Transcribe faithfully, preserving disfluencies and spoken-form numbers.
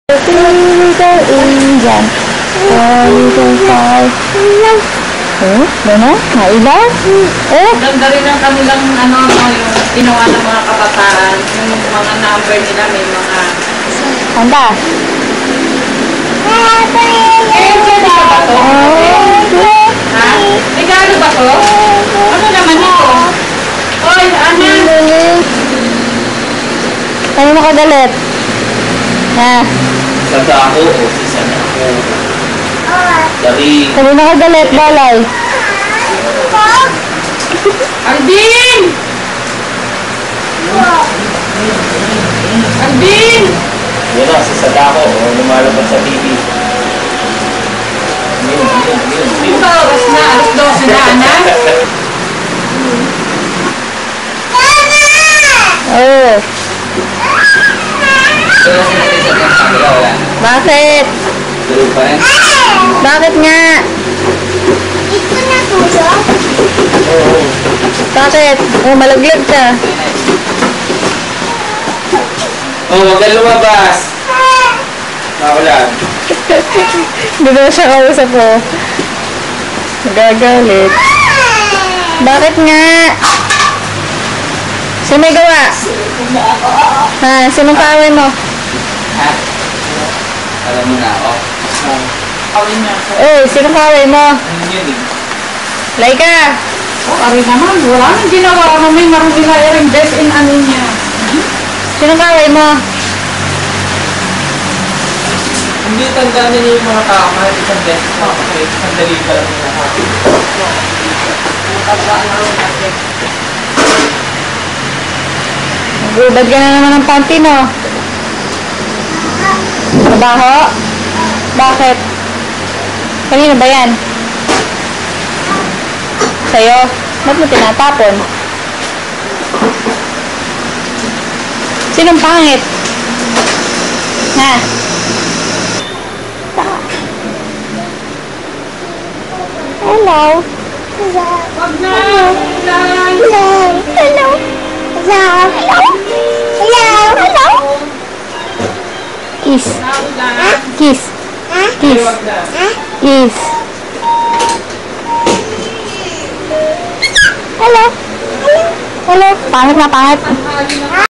Injan. Oh, mana? Naiba? Eh, ganda rin ang kanilang ano, yung ginawa ng mga kabataan. Yung mga number nila may mga... Kanta? Eh, pwede ka ba to? Ha? Regalo ba to? Ano naman ito? Oy, Ana! Ano nakagalit? Ha? Sa dako o sa dako. Dari. Ano nakagalit, balay? Alvin! Alvin! Yan o, sa sadako o lumalabas sa T V. Yun, yun, yun, yun. Ito, oras na. alas dose na, Ana. Oh. Pero kung natin sa mga kamila, wala. Bakit? Tulog pa rin. Bakit nga? Oo. Bakit? Oh, malaglag ka. Oh, huwag kang lumabas. Ako lang. Di ba siya kausap ko? Nagagalit. Bakit nga? Sino may gawa? Ha? Sinong kaaway mo? Ha? Alam mo na ako. Kawin niya ako. Eh, sinong kaaway mo? Ano yun eh? Laika! Oh, ari naman. Wala nang ginawa. Ano may marunong na rin best in ano niya. Sinong kaaway mo? Hindi tandaan niyo yung mga tao kahit isang beses pa kasi sandali pa lang yung lahat. Matandaan na rin natin. Nagubad ka na naman ng panty mo. Mabaho? Bakit? Kanino ba yan? Sa'yo? Ba't mo tinatapon? Sinong pangit? Ha? Hello? Wag na! Ulan! Hello? Hello? Hello? Hello? Hello? Kiss. Ulan! Kiss. Kiss. Wag na. Kiss. Hello? Hello? Pangit na pangit. Hali na